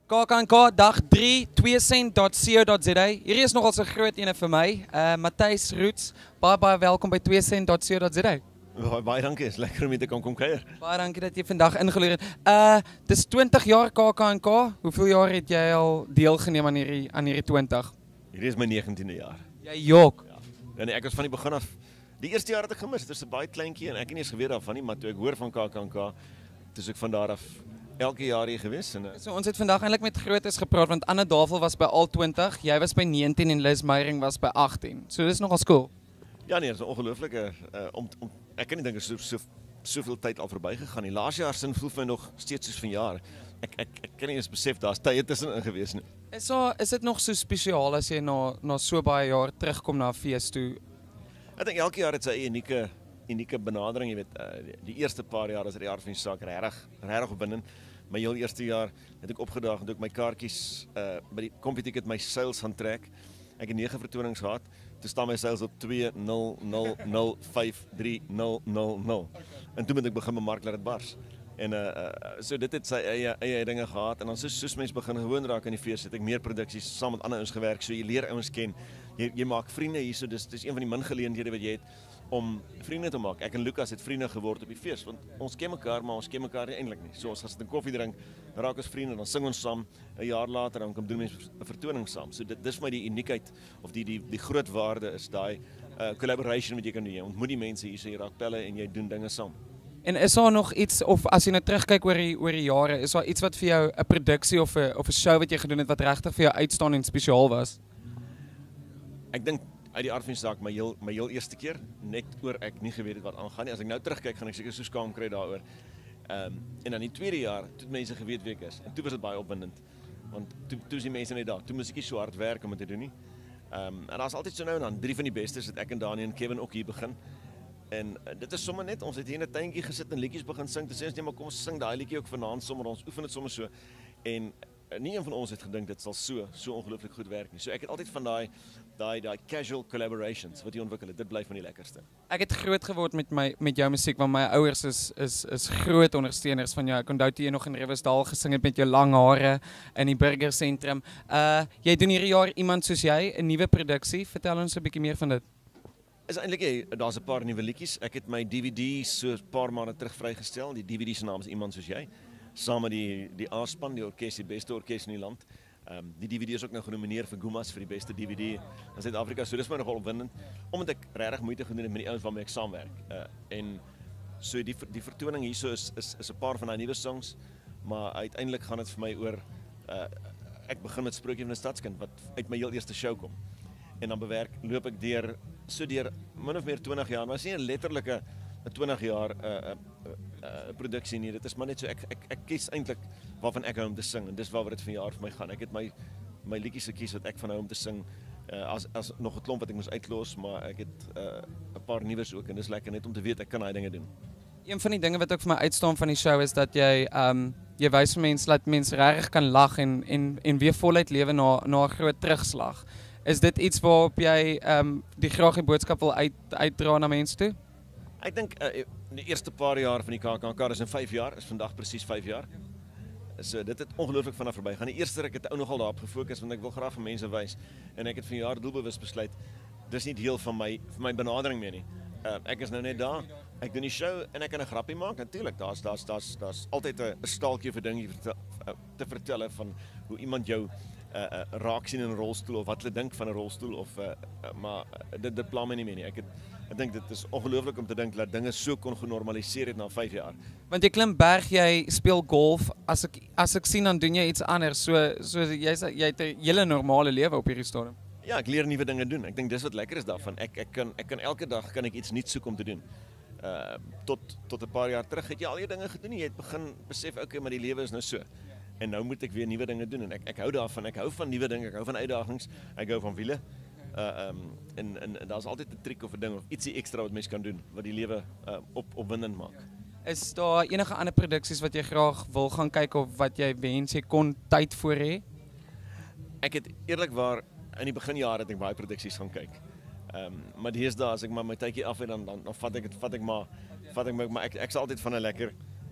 KAKNK dag 3, 2cent.co.za. Hierdie is nogal so groot ene vir my. Matthys Roots, baie welkom by 2cent.co.za. Baie dankie, is lekker om hier te kom kuier. Baie dankie dat jy vandag ingeloer het. Dis 20 jaar KAKNK. Hoeveel jaar het jy al deelgeneem aan hierdie 20? Hierdie is my 19de jaar. Jy jok. Ja. En ek was van die begin af. Die eerste jaar het ek gemis. Dit is 'n baie kleintjie en ek het nie eens geweet daarvan nie, maar toe ek hoor van KAKNK, toe ek van daar af elke jaar hier gewees en So ons het vandag eintlik met grootes gepraat want Anne Davel was by al 20, jy was by 19 en Liz Meyering was by 18. So dis nogal cool. ja nee, dit is 'n ongelooflike ek kan nie dink er soveel tyd al verbygegaan nie. Laas jaar sin voel vir my nog steeds soos vanjaar. Ek kan nie eens besef daar's tye tussenin gewees nie. Is dit nog so spesiaal as jy na so baie jaar terugkom na 'n fees toe? Ek dink elke jaar het sy unieke benadering, jy weet, die eerste paar jaar as dit die jaar van die saak regtig opwindend. My heel eerste jaar het ek opgedaag en toe ek my kaartjies by die Computicket my seils gaan trek. Ek het 9 vertonings gehad. Toe staan my seils op 20053000. En toe moet ek begin bemark dat dit bars. En so dit het sy eie dinge gehad en dan soos mense begin gewoon raak aan die fees, het ek meer produksies saam met ander ouens gewerk. So jy leer ouens ken. Jy maak vriende hierso. Dis een van die min geleenthede wat jy het om vriende te maak. Ek en Lucas het vriende geword op die fees want ons ken mekaar, maar ons ken mekaar nie eintlik nie. So ons gaan sit en koffie drink, dan raak ons vriende, dan sing ons saam. 'n jaar later dan kom doen mense 'n vertoning saam. So dis vir my die uniekheid of die groot waarde is daai collaboration wat jy kan doen. Jy ontmoet die mense hier, so jy raak pelle en jy doen dinge saam. En is daar nog iets, of as jy nou terugkyk oor die jare, is daar iets wat vir jou 'n produksie of 'n show wat jy gedoen het wat regtig vir jou uitstaan en spesiaal was? Ek dink uit die aard van die saak my heel eerste keer net oor ek nie geweet het wat aangaan nie. As ek nou terugkyk, gaan ek seker so skaam kry daaroor. En dan die tweede jaar, toe mense geweet wie ek is. En toe was dit baie opwindend. Want toe is die mense net daar. Toe moes ek nie so hard werk om dit te doen nie. En daar's altyd so nou en dan 3 van die bestes het ek en Dani en Kevin ook hier begin. En dit is sommer net, ons het hier in 'n tuintjie gesit en liedjies begin sing. Toe sê ons net maar kom ons sing daai liedjie ook vanaand sommer. Ons oefen dit sommer so. En nie een van ons het gedink dit sal so ongelooflik goed werk nie. So ek het altyd van daai casual collaborations wat jy ontwikkel het. Dit bly van die lekkerste. Ek het groot geword met jou musiek want my ouers is groot ondersteuners van jou. Ek onthou toe jy nog in Riversdal gesing het met jou lang hare in die burgersentrum. Jy doen hierdie jaar Iemand Soos Jy, 'n nuwe produksie. Vertel ons 'n bietjie meer van dit. Is eintlik daar's 'n paar nuwe liedjies. Ek het my DVD so 'n paar maande terug vrygestel. Die DVD se naam is Iemand Soos Jy. Saam met die A-span, die orkes, die beste orkes in die land. Die DVD is ook nou genomineer vir Gumas vir die beste DVD in Suid-Afrika. So dis my nogal opwindend omdat ek regtig moeite gedoen het met die ouens waarmee ek saamwerk. En so die vertoning hierso is 'n paar van daai nuwe songs, maar uiteindelik gaan dit vir my oor ek begin met Sprokie van 'n Stadskind wat uit my heel eerste show kom. En dan loop ek deur min of meer 20 jaar, maar is nie 'n letterlike 20 jaar produksie nie. Dit is maar net so ek kies eintlik waarvan ek hou om te sing en dis waaroor dit vanjaar vir my gaan. Ek het my liedjies gekies wat ek van hou om te sing. As nog 'n klomp wat ek moes uitlos, maar ek het 'n paar nuus ook en dis lekker net om te weet ek kan daai dinge doen. Een van die dinge wat ook vir my uitstaan van die show is dat jy wys vir mense dat mense regtig kan lag en weer voluit lewe na 'n groot terugslag. Is dit iets waarop jy die graag die boodskap wil uitdra na mense toe? Ek dink die eerste paar jaar van die KAKNK is in 5 jaar, is vandag presies 5 jaar. So dit het ongelooflik vinnig verbygaan. Die eerste ek het ou nogal daarop gefokus want ek wil graag vir mense wys en ek het vanjaar doelbewus besluit dis nie deel van my benadering meer nie. Ek is nou net daar. Ek doen die show en ek kan 'n grappie maak. Natuurlik, daar's altyd 'n staaltjie vir dinge te vertel van hoe iemand jou raak sien in 'n rolstoel of wat hulle dink van 'n rolstoel of maar dit pla my nie meer nie. Ek dink dit is ongelooflik om te dink dat dinge so kon genormaliseer het na 5 jaar. Want jy klim berg, jy speel golf. As ek sien dan doen jy iets anders. So jy het 'n hele normale lewe op hierdie stadium. Ja, ek leer nuwe dinge doen. Ek dink dis wat lekker is daarvan. Ek kan elke dag iets nuuts soek om te doen. Tot 'n paar jaar terug het jy al die dinge gedoen. Jy het begin besef okay, maar die lewe is nou so. En nou moet ek weer nuwe dinge doen en ek hou daarvan. Ek hou van nuwe dinge, ek hou van uitdagings, ek hou van wiele. En daar's altyd 'n triek of 'n ding of ietsie ekstra wat mens kan doen wat die lewe opwindend maak. Is daar enige ander produksies wat jy graag wil gaan kyk of wat jy wens jy kon tyd voor hê? Ek het eerlikwaar in die beginjare het ek baie produksies gaan kyk. Maar deesdae as ek maar my tydjie af het dan vat ek maar ek sal altyd van 'n lekker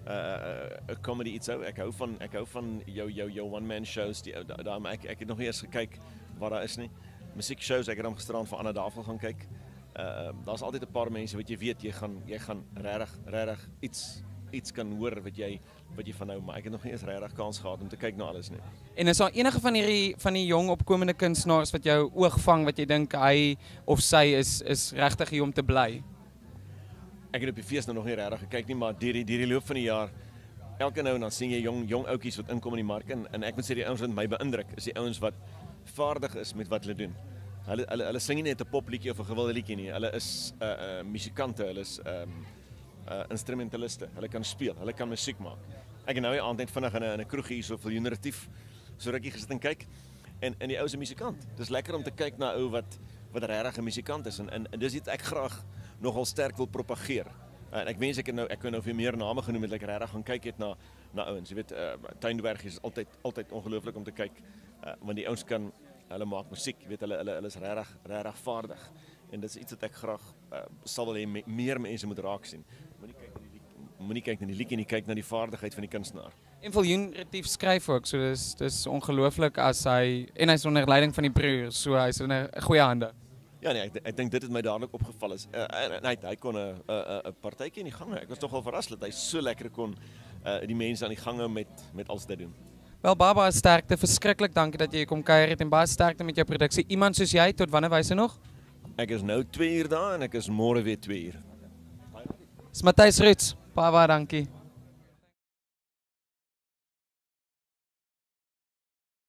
comedy iets hou. Ek hou van jou one-man shows. Ek het nog nie eens gekyk wat daar is nie. Musiekshows, ek het hom gisterand vir Anna Davel gaan kyk. Daar's altyd 'n paar mense wat jy weet jy gaan regtig iets kan hoor wat jy van hou, maar ek het nog nie eens regtig kans gehad om te kyk na alles nie. En is daar enige van die jong opkomende kunstenaars wat jou oog vang wat jy dink hy of sy is regtig hier om te bly? Ek het op die fees nog nie regtig gekyk nie, maar deur die loop van die jaar elke nou en dan sien jy jong ouetjies wat inkom in die mark en ek moet sê die ouens wat my beïndruk is die ouens wat vaardig is met wat hulle doen. Hulle sing nie net 'n popliedjie of 'n gewilde liedjie nie. Hulle is musikante, hulle is instrumentaliste. Hulle kan speel, hulle kan musiek maak. Ek het nou die aand net vinnig in 'n kroegie hier so Viljoen Retief so rukkie gesit en kyk. En die ou is 'n musikant. Dis lekker om te kyk na 'n ou wat regtig 'n musikant is en dis iets ek graag nogal sterk wil propageer. En ek wens ek kon nou vir meer name genoem het dat ek regtig gaan kyk het na ouens. Jy weet, Tuinberg is altyd ongelooflik om te kyk, want die ouens hulle maak musiek, jy weet hulle is regtig vaardig. En dit is iets wat ek graag sal wil hê meer mense moet raak sien. Moenie kyk na die liedjie nie, kyk na die vaardigheid van die kunstenaar. En Viljoen Retief skryf ook, so dis ongelooflik as hy's onder leiding van die broer, so hy's in 'n goeie hande. Ja nee, ek dink dit het my dadelik opgeval is. Hy kon 'n partytjie in die gange. Ek was nogal verras dat hy so lekker kon die mense aan die gange met alles dit doen. Wel baie sterkte, verskriklik dankie dat jy kom kuier het en baie sterkte met jou produksie. Iemand soos jy, tot wanneer wyse nog? Ek is nou 2 uur daar en ek is môre weer 2 uur. Dis Matthys Roots. Baie dankie.